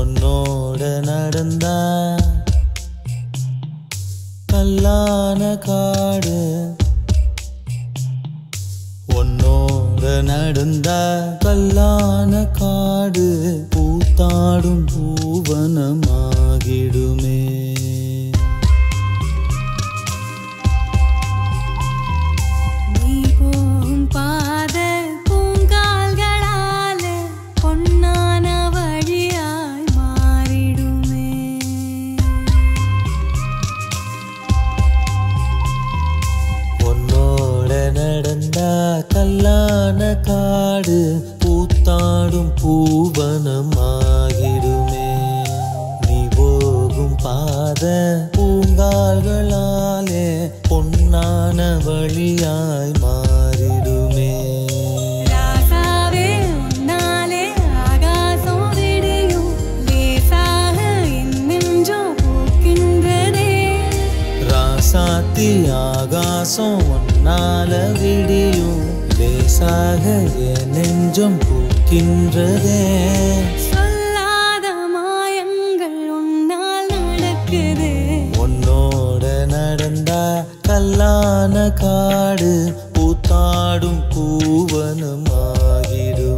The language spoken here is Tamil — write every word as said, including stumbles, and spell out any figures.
உன்னோட நடந்தா கல்லான காடு உன்னோட நடந்தா கல்லான காடு பூத்தாடும் பூவனமாகிடுமே கல்லான காடு பூத்தாடும் பூவனமாகிடுமே நீ போகும் பாத பூங்கால்களாலே பொன்னான வழியாய் மாறிடுமே ராசாத்தி ஆகாசம் ஒன்னால விடியும் லேசாக என் நெஞ்சம் பூக்கின்றதே சொல்லாத மாயங்கள் உன்னால் நடக்குதே உன்னோட நடந்தா கல்லான காடு பூத்தாடும் பூவனமாகிடும்